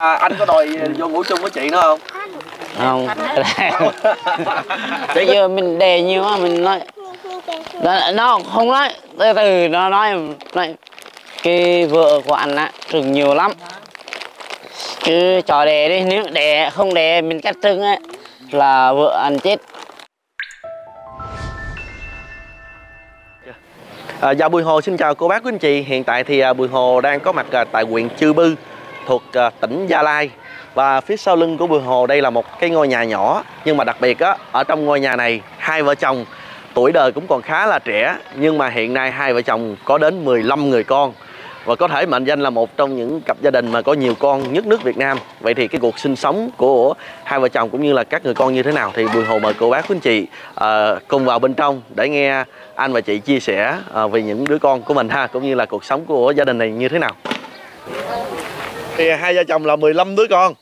Anh có đòi vô ngủ chung với chị nữa không? Không. Bây giờ mình đề nhiều quá mình nói nó không nói từ từ nó nói cái vợ của anh á trừng nhiều lắm, chứ cho đề đi, nếu đề không đề mình cắt trứng á là vợ anh chết. Dạ Bùi Hồ xin chào cô bác quý anh chị. Hiện tại thì Bùi Hồ đang có mặt tại huyện Chư Bư thuộc tỉnh Gia Lai. Và phía sau lưng của Bùi Hồ đây là một cái ngôi nhà nhỏ. Nhưng mà đặc biệt á, ở trong ngôi nhà này hai vợ chồng tuổi đời cũng còn khá là trẻ. Nhưng mà hiện nay hai vợ chồng có đến 15 người con. Và có thể mệnh danh là một trong những cặp gia đình mà có nhiều con nhất nước Việt Nam. Vậy thì cái cuộc sinh sống của hai vợ chồng cũng như là các người con như thế nào thì Bùi Hồ mời cô bác quý anh chị cùng vào bên trong để nghe anh và chị chia sẻ về những đứa con của mình ha, cũng như là cuộc sống của gia đình này như thế nào. Thì hai vợ chồng là 15 đứa con.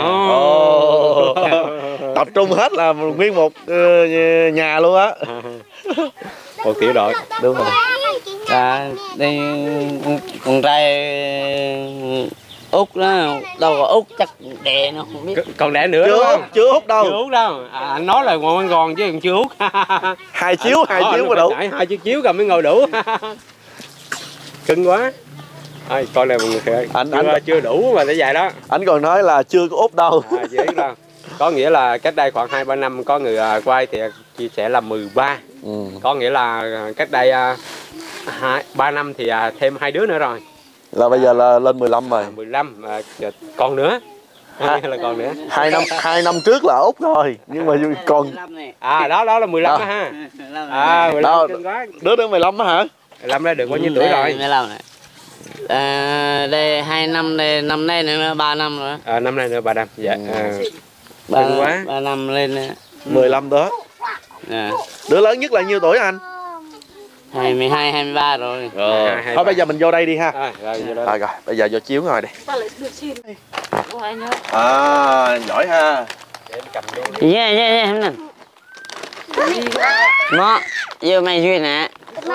Tập trung hết là nguyên một nhà luôn á. Một tiểu đội. Đúng rồi. Đây con trai Út đó, đâu có Út chắc đẻ nó không biết. Còn đẻ nữa đúng không? Chưa Út đâu. Chưa Út đâu. Anh nói là còn chứ còn chưa Út. Hai chiếu mà đủ. Hai chiếc chiếu cầm mới ngồi đủ. Cưng quá. Con này mọi người anh chưa đủ mà để vậy đó. Anh còn nói là chưa có Út đâu. Đâu. Có nghĩa là cách đây khoảng 2-3 năm có người quay thì chia sẻ là 13. Có nghĩa là cách đây 3 năm thì thêm 2 đứa nữa rồi. Là bây giờ là lên 15 rồi. 15 còn nữa. Là còn nữa. 2 năm trước là Út rồi, nhưng mà còn đó là 15 đó ha. 15 đó, đứa 15 á hả? 15 đây được bao nhiêu tuổi rồi? 15 này. Đây 2 năm, đây năm nay nữa 3 năm rồi. Năm nay nữa 3 năm. Dạ. 3 năm lên 15 đó. Đứa lớn nhất là nhiêu tuổi anh? 22, 23 rồi. Thôi bây giờ mình vô đây đi ha. Rồi, bây giờ vô chiếu ngồi đi. Giỏi ha. Yeah, em nè. Nó, giờ mày duyên nè.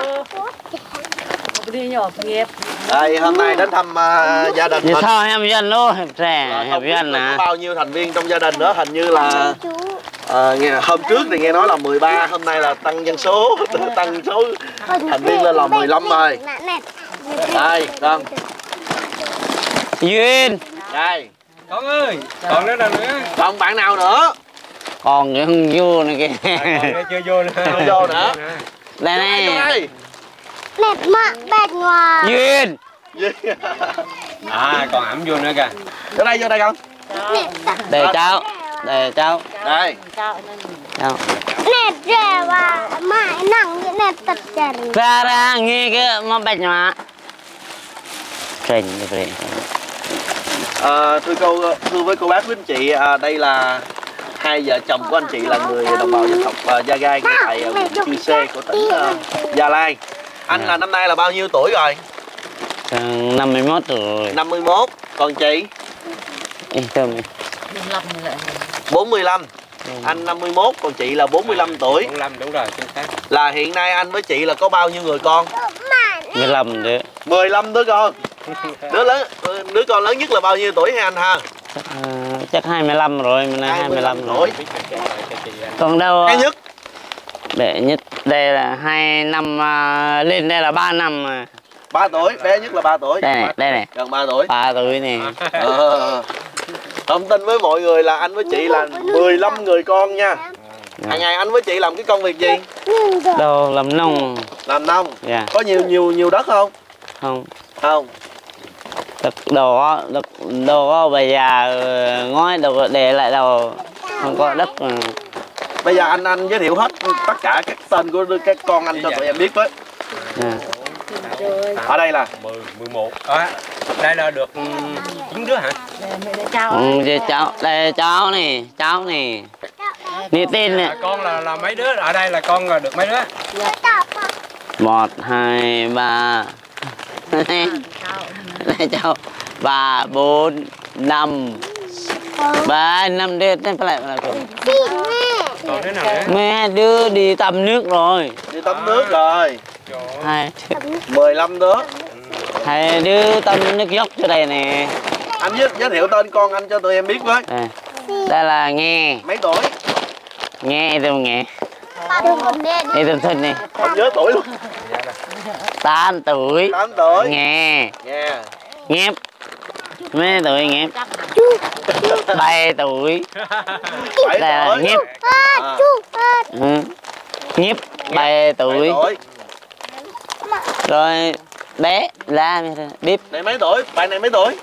Đây hôm nay đến thăm gia đình mình. Sao em dân luôn, trẻ, em dân nè. Bao nhiêu thành viên trong gia đình nữa, hình như là hôm trước thì nghe nói là 13, hôm nay là tăng dân số, tăng số thành viên lên là 15 rồi. Đây, con. Duyên. Đây. Con ơi, còn nữa đâu nữa? Còn bạn nào nữa? Còn cái hưng vô này kìa. Chưa vô nữa. Chưa vô nữa. Đây này. Đây. Đẹp mạ, bẹt ngoài. Duyên. Còn ẩm vô nữa kìa. Vô đây con. Để cháu. Đây. Cháu. Nét rẻ và mãi nặng như nét tật trần. Ra nghe cái mà bạch nhòa. Trình được rồi. Thưa với cô bác với anh chị, đây là hai vợ chồng của anh chị là người đồng bào dân tộc Gia Gai tại huyện Chư Sê của tỉnh Gia Lai. Anh là năm nay là bao nhiêu tuổi rồi? 51 rồi. 51. Còn chị? 45. Anh 51, còn chị là 45 tuổi. 45 đúng rồi, chính xác. Là hiện nay anh với chị là có bao nhiêu người con? 15 đứa. 15 đứa con. Đứa con lớn nhất là bao nhiêu tuổi hả anh ha? Chắc 25 rồi, mình 25 tuổi. Còn đâu? Cái nhất? Đệ nhất đây là 2 năm, lên đây là 3 năm mà. 3 tuổi, bé nhất là 3 tuổi. Đây này. Gần 3 tuổi. 3 tuổi nè. Thông tin với mọi người là anh với chị là 15 người con nha. Hàng ngày anh với chị làm cái công việc gì? Đâu làm nông. Làm nông. Dạ. Có nhiều đất không? Không. Đất đồ có bây giờ ngói đâu có để lại đâu, không có đất mà. Bây giờ anh giới thiệu hết tất cả các tên của các con anh cho tụi em biết với. Ở đây là 11. Đây là được 9 đứa hả? Đây cháu này. Nè tên nè. Con là mấy đứa? Ở đây là con là được mấy đứa? 1, 2, 3. Đây cháu 3, 4, 5. 3, 5 đứa tên phải lại là còn đứa nào nữa? Mấy đứa đi tắm nước rồi. Đi tắm nước rồi. 2 15 đứa. 2 đứa tắm nước dốc cho đây nè. Anh giới thiệu tên con anh cho tụi em biết với. Đây là Nghe. Mấy tuổi? Nghe tụi Nghe. Đi tụi Thinh đi. Không nhớ tuổi luôn. 8 tuổi. 8 tuổi. Nghe. Nghe. Nhép. Mấy tuổi Nhép? 7 tuổi. 7 Đây là tuổi. Nhép. Nhép 7 tuổi. Rồi bé là Bíp. Này mấy tuổi? Bạn này mấy tuổi?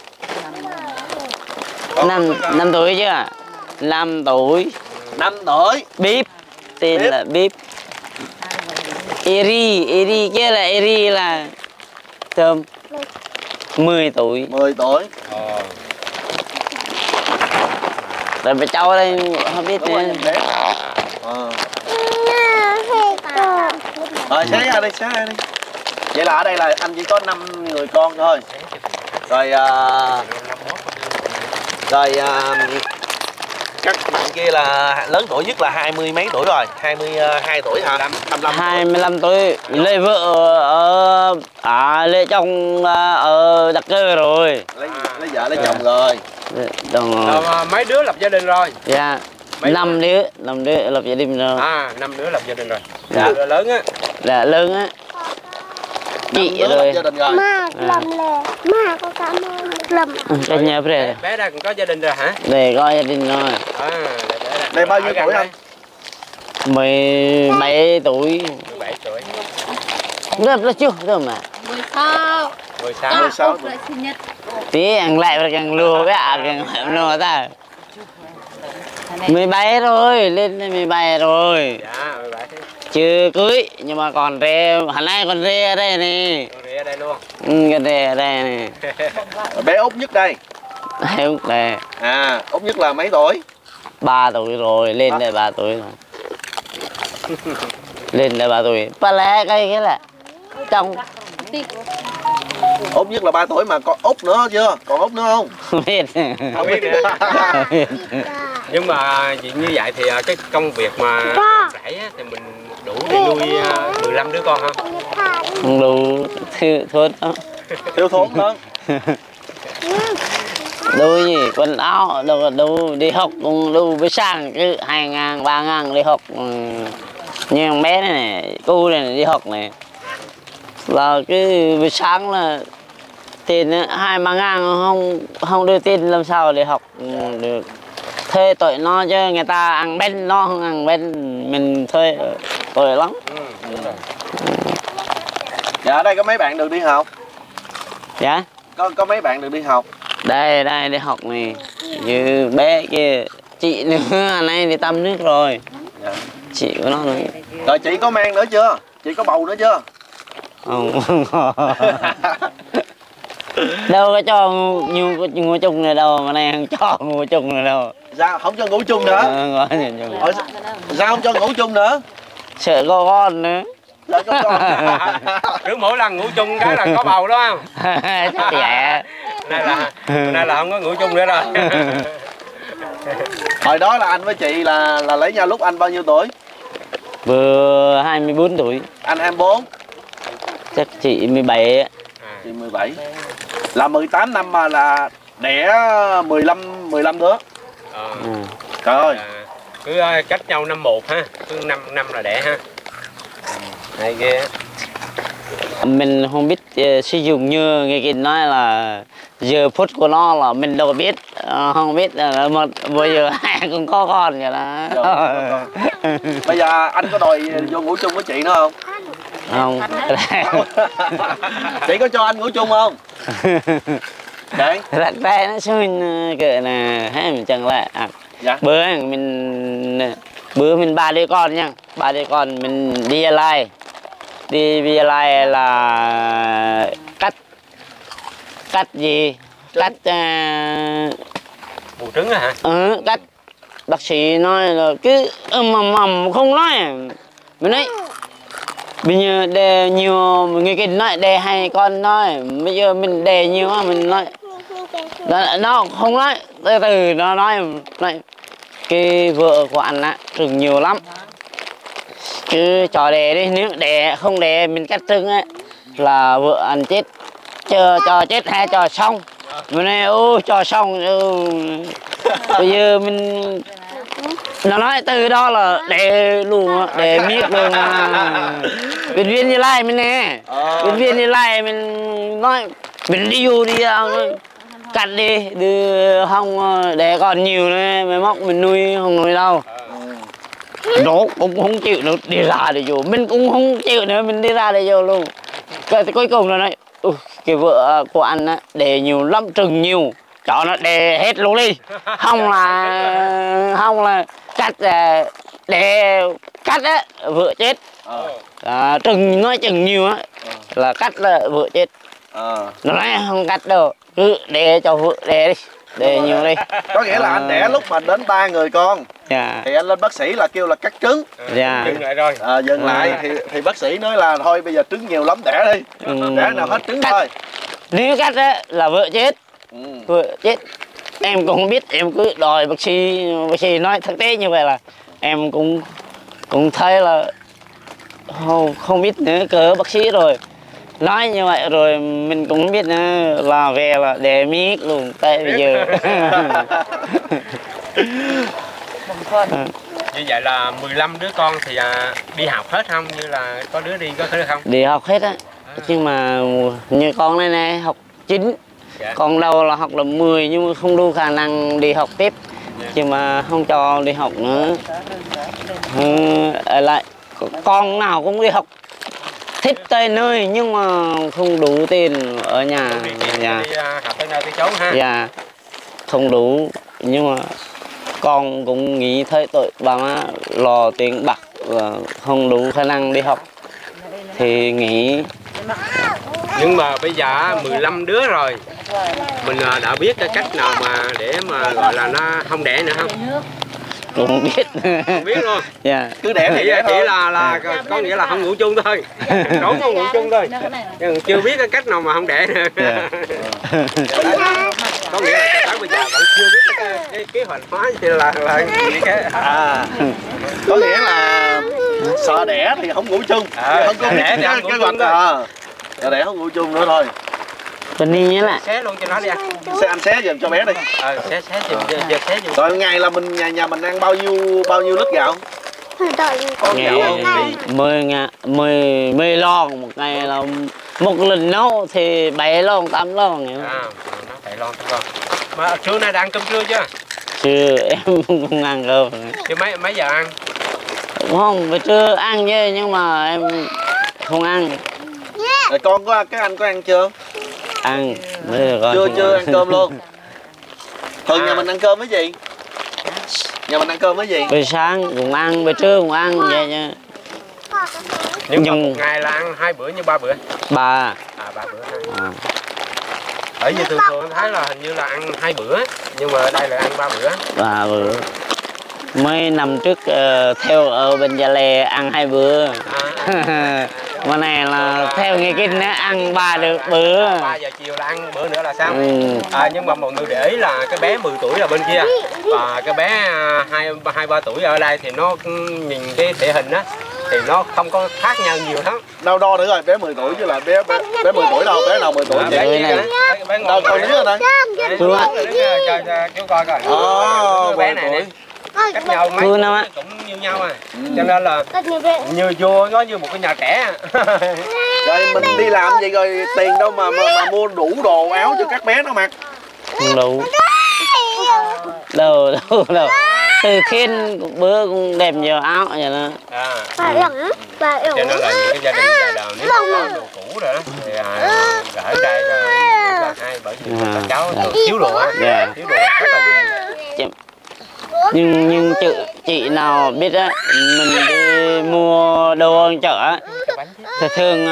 5 tuổi chưa? 5 tuổi. 5 tuổi. Bíp. Tên Bíp. là Bíp. Eri kia là Eri là Thơm. 10 tuổi. 10 tuổi. Rồi bà cháu đây không biết tên. Rồi xé ra đi, xé ra đi. Vậy là ở đây là anh chỉ có 5 người con thôi. Rồi các bạn kia là lớn tuổi nhất là 20 mấy tuổi rồi, 22 tuổi hả? 25 tuổi. Lấy vợ ở lấy chồng ở Đặc Cơ rồi. Lấy vợ lấy chồng rồi. Đúng rồi. Mấy đứa lập gia đình rồi? Dạ. 5 đứa lập gia đình rồi. 5 đứa lập gia đình rồi. Dạ. Đứa lớn á. Là lớn á. Chị rồi. Gia đình rồi. Má lầm lè, má có cảm ơn lầm. Cái nhà về. Bé đây cũng có gia đình rồi hả? Để coi gia đình rồi. Đây bao nhiêu tuổi anh? 17 tuổi. 17 tuổi. Rất chưa rồi mà. 16 tuổi. Tí ăn lại và càng lùa cái càng lùa ta. 17 rồi, lên 17 rồi. Dạ, 17. Chưa cưới nhưng mà còn rê, hồi nay còn rê ở đây nè. Con rể ở đây luôn. Cái rê ở đây nè. Bé út nhất đây. Út đây. Út nhất là mấy tuổi? 3 tuổi rồi, lên đây 3 tuổi rồi. Lên đây 3 tuổi. Ba lẽ cái là trong Út nhất là 3 tuổi mà còn út nữa chưa? Còn út nữa không? không biết. Không biết nữa. Nhưng mà như vậy thì cái công việc mà rẫy á, thì mình đủ để nuôi 15 đứa con không? Không đủ thốt đó. Thiếu thốn đó. Đủ gì quần áo đủ đi học cũng đủ với sang cứ 2.000 3.000 đi học. Như thằng bé này cô này đi học này là cái buổi sáng là tiền 2-3 ngàn không đưa tiền làm sao để học được. Thuê tội nó chứ người ta ăn bên nó không ăn bên mình thuê tội lắm. Dạ ở đây có mấy bạn được đi học? Dạ Có mấy bạn được đi học? đây đi học này như bé kia chị nữa nay đi tắm nước rồi. Dạ. Chị của nó nữa. Rồi chị có mang nữa chưa? Chị có bầu nữa chưa? Không đâu có cho ngủ chung này đâu mà này không cho ngủ chung này đâu. Sao không cho ngủ chung nữa? Sao không cho ngủ chung nữa? Sợ có con nữa. Sợ có con. Cứ mỗi lần ngủ chung cái là có bầu đó không? Chắc dạ. Nay là không có ngủ chung nữa rồi. Hồi đó là anh với chị là lấy nhau lúc anh bao nhiêu tuổi? Vừa 24 tuổi. Anh 24. Chắc chị 17 á. Chị 17. Là 18 năm mà là đẻ 15 đứa. Trời ơi. Cứ cách nhau năm 1 ha, cứ 5 năm là đẻ ha. Hay ghê. Mình không biết sử dụng như người kia nói là giờ phút của nó là mình đâu biết, không biết là một bây giờ hai cũng có con vậy đó. Bây giờ anh có đòi vô ngủ chung với chị nữa không? Không. Chị có cho anh ngủ chung không? Đấy. Thật ra nó xuyên kệ là hay mình chẳng lại Dạ. bữa mình 3 đứa con nha, 3 đứa con mình đi Lai là cắt gì trứng. cắt Bù trứng hả? cắt bác sĩ nói là cứ mầm không nói mình nói bây giờ đè nhiều người kia nói đè hay con nói bây giờ mình đè nhiều quá mình nói nó không nói từ từ nó nói cái vợ của anh á trứng nhiều lắm chứ cho đè đi, nếu đè không đè mình cắt trứng á là vợ anh chết, cho chết hay cho xong Bữa nay ô cho xong bây giờ mình nó nói từ đó là để luôn để miết luôn bệnh viên như lai mình nè bệnh viên như lai mình nói mình đi vô đi cắt đi đưa không để còn nhiều nữa mới móc mình nuôi không nuôi đâu nó cũng không chịu nữa đi ra để vô mình cũng không chịu nữa mình đi ra để vô luôn cái cuối cùng là nói cái vợ của anh á để nhiều lắm trừng nhiều cho nó để hết luôn đi không là cắt để cắt á vợ chết trừng nói chừng nhiều á là cắt là vợ chết nó nói không cắt đâu cứ để cho vợ để đi để nhiều đi có nghĩa là anh đẻ lúc mà đến 3 người con thì anh lên bác sĩ là kêu là cắt trứng dừng lại rồi dừng lại thì bác sĩ nói là thôi bây giờ trứng nhiều lắm đẻ đi đẻ nào hết trứng thôi nếu cắt á là vợ chết vợ chết em cũng không biết em cứ đòi bác sĩ nói thực tế như vậy là em cũng thấy là không biết nữa cỡ bác sĩ rồi nói như vậy rồi mình cũng không biết nữa là về là để miết luôn tại bây giờ như vậy là 15 đứa con thì đi học hết không như là có đứa đi có đứa không đi học hết á nhưng mà như con này nè học 9 còn đâu là học là 10 nhưng mà không đủ khả năng đi học tiếp chứ mà không cho đi học nữa lại con nào cũng đi học thích tới nơi nhưng mà không đủ tiền ở nhà đi học tới nơi tới chốn ha dạ không đủ nhưng mà con cũng nghĩ thấy tội bà má lo tiền bạc và không đủ khả năng đi học thì nghĩ nhưng mà bây giờ 15 đứa rồi mình đã biết cái cách nào mà để mà gọi là nó không đẻ nữa không cũng biết không biết luôn cứ đẻ thì chỉ là có nghĩa là không ngủ chung thôi trốn không ngủ chung thôi nhưng chưa biết cái cách nào mà không đẻ nữa có nghĩa là cho tới bây giờ vẫn chưa biết cái kế hoạch hóa thì là gì cái có nghĩa là sợ đẻ thì không ngủ chung không có đẻ thì không ngủ chung thôi sợ đẻ không ngủ chung nữa thôi Tình đi nhé là xé luôn cho nó đi anh xé giùm cho bé đi xé giùm rồi ngày là mình nhà mình ăn bao nhiêu lít gạo con gạo không 10 lon một ngày là một lần nấu thì 7 lon 8 lon nó 7 lon mà trưa nay đã ăn cơm trưa chưa chưa em không ăn cơm chứ mấy giờ ăn không bữa trưa ăn chứ nhưng mà em không ăn rồi con các anh có ăn chưa ăn chưa ăn cơm luôn thường nhà mình ăn cơm với gì nhà mình ăn cơm với gì bữa sáng cũng ăn bữa trưa cũng ăn vậy nha nhưng mà một ngày là ăn 2 bữa như 3 bữa 3 3 bữa ở như thường thấy là hình như là ăn 2 bữa nhưng mà ở đây là ăn 3 bữa 3 bữa mấy năm trước theo ở bên Gia Lê ăn 2 bữa mà này là theo nghe kinh ăn 3 bữa 3 giờ chiều là ăn bữa nữa là sao nhưng mà mọi người để ý là cái bé 10 tuổi là bên kia và cái bé 2-3 tuổi ở đây thì nó nhìn cái thể hình á thì nó không có khác nhau nhiều lắm đâu đo nữa rồi bé 10 tuổi chứ là bé 10 tuổi đâu bé nào 10 tuổi bé gì này đâu con đứa ở đây chú coi coi bé này nè cách nhau mấy cũng như nhau cho nên là như vô nó như một cái nhà trẻ rồi mình đi làm gì rồi tiền đâu mà mua đủ đồ áo cho các bé nó mặc không đủ đâu từ thiên bữa cũng đẹp nhiều áo vậy đó cho nên là những cái gia đình già đời nếu có đồ cũ rồi đó thì ở đây là hay bởi vì các cháu thiếu đồ thiếu đồ rất là nhiều nhưng chị nào biết á mình đi mua đồ ăn chợ á thì thường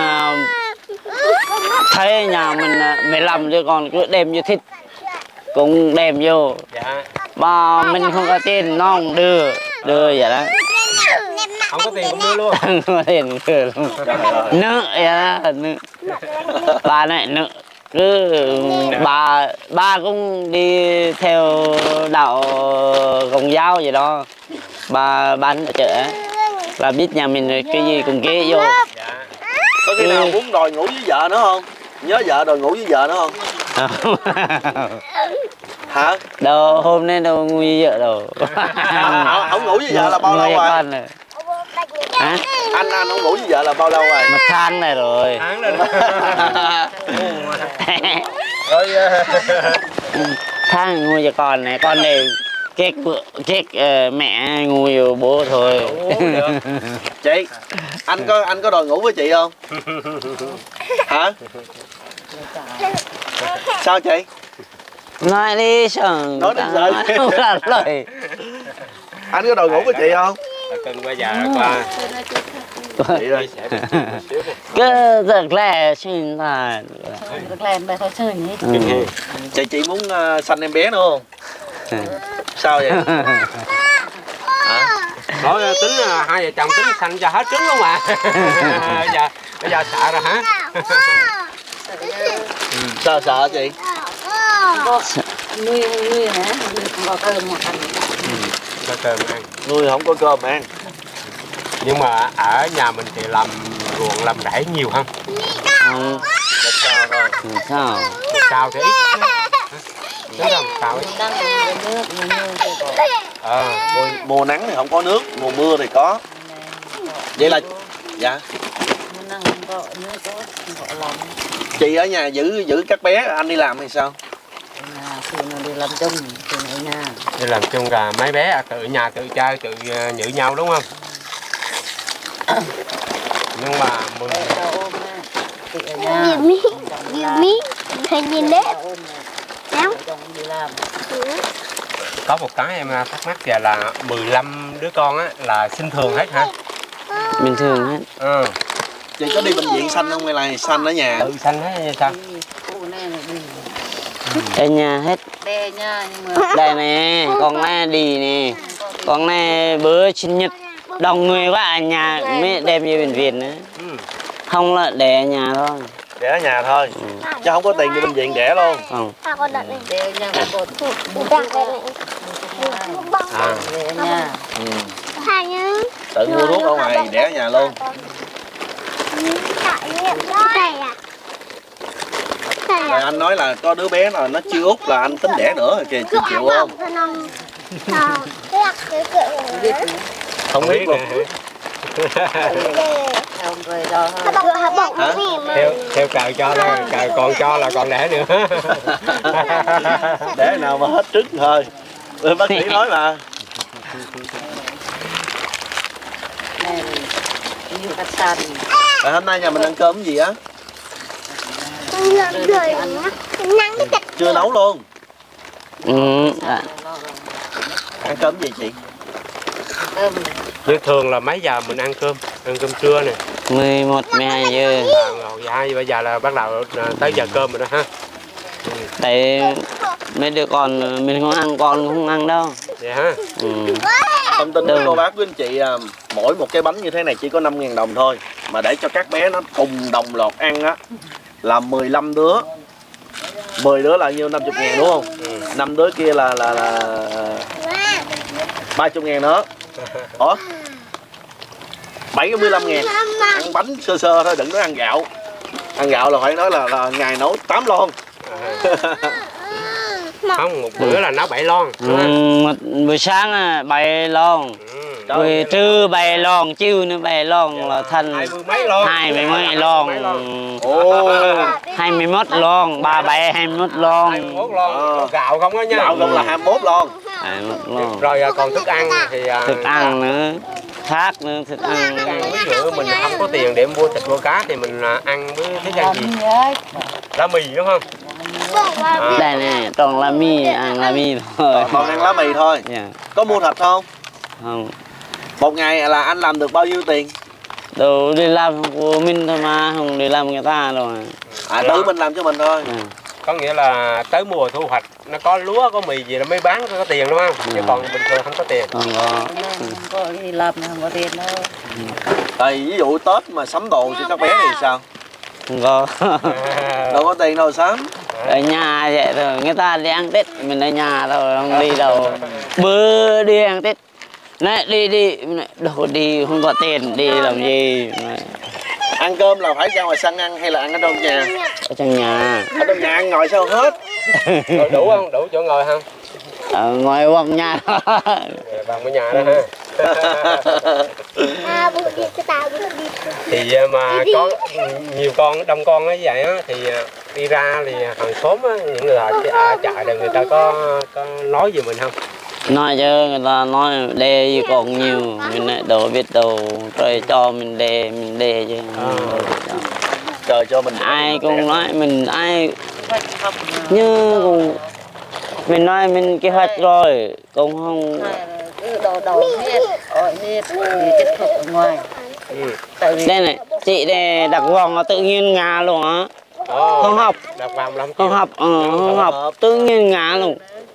thấy nhà mình 15 đứa con cứ đem vô thịt cũng đem vô mà mình không có tiền nó không đưa vậy đó không có tiền cũng đưa luôn không có tiền cũng đưa luôn nợ vậy đó bà này nợ cứ ba cũng đi theo đạo Công giáo vậy đó ba bán ở chợ là biết nhà mình cái gì cũng ghé vô có khi nào muốn đòi ngủ với vợ nữa không nhớ vợ đòi ngủ với vợ nữa không Hả? Đâu hôm nay đâu ngủ với vợ đâu. Không ngủ với vợ là bao lâu rồi? Hả? Anh không ngủ với vợ là bao lâu rồi? Một tháng này rồi. Tháng rồi. Rồi Tháng ngủ cho con này chết mẹ ngủ với bố thôi. Chị, anh có đòi ngủ với chị không? Hả? Sao chị? Nói đi sợ. Nói đi sợ. Không là lời. Anh có đòi ngủ với chị không? cưng qua già qua. Chị ơi. Cứ giật lẹ xin là. Được làm bài thôi chơi nhỉ. Chị muốn sanh em bé nữa không? Sao vậy? Nói tính hai vợ chồng tính sanh cho hết trứng luôn mà. Bây giờ sợ rồi hả? Sao sợ chị? Nuôi hả? Có cơm mà ăn. Có cơm ăn. Nuôi không có cơm ăn. Nhưng mà ở nhà mình thì làm ruộng làm rẫy nhiều không? Không. Một sao thôi. Sao? Một sao thì ít. Đúng không? Sao ít. Đang nước Mùa nắng thì không có nước, mùa mưa thì có. Vậy là dạ. năng có nước có lòng. Chị ở nhà giữ các bé, anh đi làm hay sao? Khi nào đi làm chung thì ở nhà. Đi làm chung là mấy bé tự nhà tự chơi tự nhử nhau đúng không? Nhưng mà mình thì ở nhà. Mí hay nhìn đấy. Đi làm. Có một cái em thắc mắc giờ là 15 đứa con á là sinh thường hết hả? Bình thường hết. Ừ. Chị có đi bệnh viện sanh không hay là sanh ở nhà? Tự sanh hết hay sao? Ở nhà hết. Đây nha nhưng mà Đây nè, con này đi nè. Con này bữa sinh nhật đông người quá ở nhà mới đem về bệnh viện nữa. Không là để ở nhà thôi. Để ở nhà thôi. Chứ không có tiền đi bệnh viện đẻ luôn. Không. đây nha cột À. đây nha. Tự mua thuốc ở ngoài đẻ ở nhà luôn. Rồi anh nói là có đứa bé nào nó chưa út là anh tính đẻ nữa kìa, chị chịu không? Không biết luôn. Không cười đâu Hả? Theo cào cho thôi, cào còn cho là còn đẻ nữa. Đẻ nào mà hết trứng thôi. Bác sĩ nói mà. này nhiều cắt sàn. Rồi hôm nay nhà mình ăn cơm cái gì á? Chưa nấu luôn. Ăn cơm gì chị? Cơm Nhưng thường là mấy giờ mình ăn cơm trưa nè? 11, 12 giờ. Bây giờ là bắt đầu tới giờ cơm rồi đó ha. Tại mấy đứa con mình không ăn, con không ăn đâu. Vậy hả? Thông tin với cô bác với anh chị, mỗi một cái bánh như thế này chỉ có 5.000 đồng thôi. Mà để cho các bé nó cùng đồng loạt ăn á là 15 đứa. 10 đứa là nhiêu 50.000 đúng không? 5 đứa kia là 30.000 nữa. Ủa? 75.000. Ăn bánh sơ sơ thôi, đừng nói ăn gạo. Ăn gạo là phải nói là ngày nấu 8 lon. Không, một bữa là nấu 7 lon. Một buổi sáng 7 lon. Buổi trưa 7 lon, chiều nữa 7 lon là thành 20 mấy lon. 20 mấy lon. Ồ. 21 lon, 37 21 lon. 21 lon. Gạo không đó nha. Gạo không là 21 lon. 21 lon. Rồi còn thức ăn thì Thức ăn nữa, khác nữa, thức ăn. ví dụ mình không có tiền để mua thịt mua cá thì mình ăn với thức ăn gì? Lá mì đúng không? Đây nè, toàn là mì, ăn là mì thôi. Còn ăn lá mì thôi. Dạ. Có mua thịt không? Không. Một ngày là anh làm được bao nhiêu tiền? Đâu đi làm của mình thôi mà, không đi làm người ta đâu mà. Tự mình làm cho mình thôi. Có nghĩa là tới mùa thu hoạch nó có lúa có mì gì nó mới bán có tiền đúng không? Chứ còn bình thường không có tiền. Không có. không có đi làm không có tiền đâu. Tại ví dụ Tết mà sắm đồ cho các bé thì sao? Không có. Đâu có tiền đâu sắm. Ở nhà vậy thôi, người ta đi ăn Tết, mình ở nhà thôi, không đi đâu. Bữa đi ăn Tết, nói đi, đâu đi, không có tiền, đi làm gì. Ăn cơm là phải ra ngoài sân ăn hay là ăn ở trong nhà? Ở trong nhà. Ở trong nhà ăn ngồi sao hết? Rồi đủ không? Đủ chỗ ngồi không? Ngồi quanh nhà. Bằng cái nhà đó ha. Thì mà có nhiều con, đông con như vậy á, thì đi ra thì hàng xóm á, những người ở chợ là người ta có nói gì mình không? Nói chứ người ta nói đê gì còn nhiều, mình lại đâu biết đâu rồi cho mình đê chứ. Trời cho mình. Ai cũng nói mình ai như cũng mình nói mình kế hoạch rồi cũng không đầu hết hết kết hợp ở ngoài. Đây này chị đây đặt vòng nó tự nhiên ngà luôn á. Không học Đặt vòng lắm. không học không học tự nhiên ngà luôn.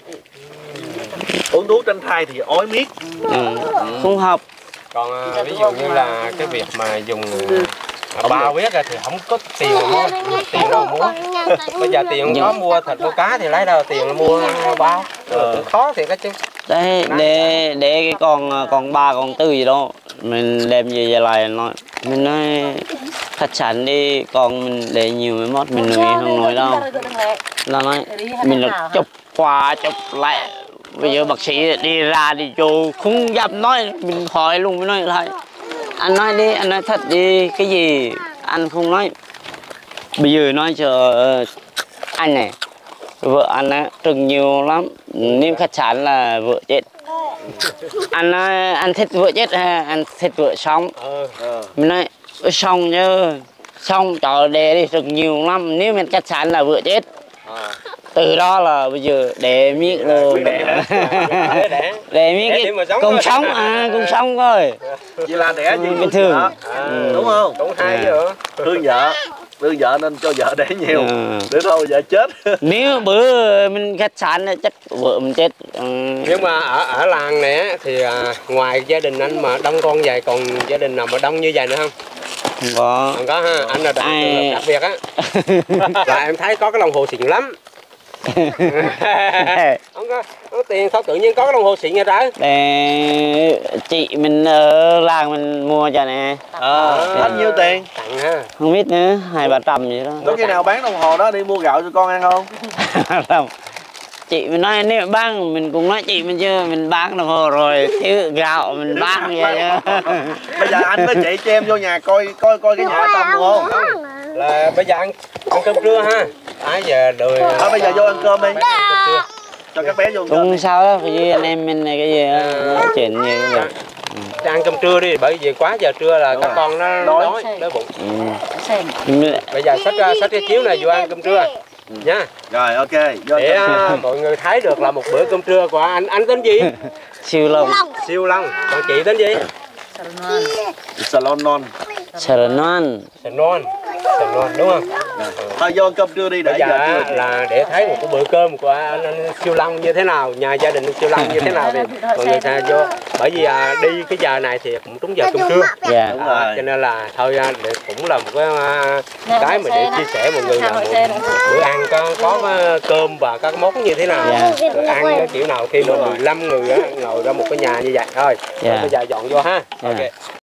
Uống thuốc tránh thai thì ói miết. Không học. Còn ví dụ như là cái việc mà dùng bao biết thì không có tiền mà mua, tiền đâu mua. Bây giờ tiền có mua thịt mua cá thì lấy đâu tiền là mua bao. Khó thì cái chứ. Đấy để cái con 3 con 4 gì đó mình đem về về lại nói mình nói khách sạn đi con mình để nhiều mới mất mình nuôi không nói đâu. Nó nói mình là chụp qua chụp lại bây giờ bác sĩ đi ra đi vô không dám nói mình hỏi luôn mới nói lại anh nói đi anh nói thật đi cái gì anh không nói bây giờ nói cho anh này vợ anh á trừng nhiều lắm nếu khách sạn là vợ chết anh nói anh thích vợ chết hay anh thích vợ sống mình nói sống chứ xong trò đề đi trừng nhiều lắm nếu mình khách sạn là vợ chết từ đó là bây giờ để miết luôn để miết cùng sống cùng sống thôi Vậy là đẻ gì bình thường đúng không? Cũng hay chứ. Thương vợ nên cho vợ đẻ nhiều để thôi vợ chết. Nếu bữa mình khách sạn chắc vợ mình chết. Nhưng mà ở làng này thì ngoài gia đình anh mà đông con vậy còn gia đình nào mà đông như vậy nữa không? Không có. Không có ha, anh là đặc biệt á. Là em thấy có cái đồng hồ xịn lắm. Không có tiền sao tự nhiên có cái đồng hồ xịn vậy trái? Để chị mình ở làng mình mua cho nè. Bao nhiêu tiền? Tặng ha. Không biết nữa 200-300 gì đó. Có khi nào bán đồng hồ đó đi mua gạo cho con ăn không? Không. Chị mình nói nếu bán mình cũng nói chị mình chưa mình bán đồng hồ rồi thiếu gạo mình bán vậy chứ. Bây giờ anh với chị cho em vô nhà coi cái nhà Tâm được không? Là bây giờ ăn cơm trưa ha. Giờ rồi. Bây giờ vô ăn cơm đi. Cho các bé vô ăn cơm. Không sao đó, vì anh em mình này cái gì đó, nói chuyện gì cũng được. Ăn cơm trưa đi, bởi vì quá giờ trưa là các con nó đói bụng. Bây giờ xách cái chiếu này vô ăn cơm trưa nha. Rồi ok. Để mọi người thấy được là một bữa cơm trưa của anh tên gì? Siêu Long. Siêu Long. Còn chị tên gì? Salon non. Salon. Salon đúng không? Thôi vô ăn cơm trưa đi để bây giờ là để thấy một cái bữa cơm của anh Siêu Long như thế nào, nhà gia đình Siêu Long như thế nào thì mọi người sẽ vô. Bởi vì đi cái giờ này thì cũng trúng giờ cơm trưa. Dạ. Cho nên là thôi để cũng là một cái mà để chia sẻ mọi người là một bữa ăn có cơm và các món như thế nào. Rồi ăn kiểu nào khi mà 15 người ngồi ra một cái nhà như vậy thôi. Bây giờ dọn vô ha. Ok.